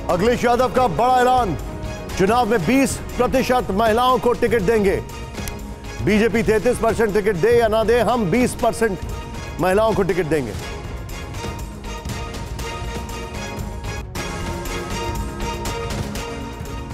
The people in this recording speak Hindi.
अखिलेश यादव का बड़ा ऐलान, चुनाव में 20% महिलाओं को टिकट देंगे। बीजेपी 33% टिकट दे या ना दे, हम 20% महिलाओं को टिकट देंगे।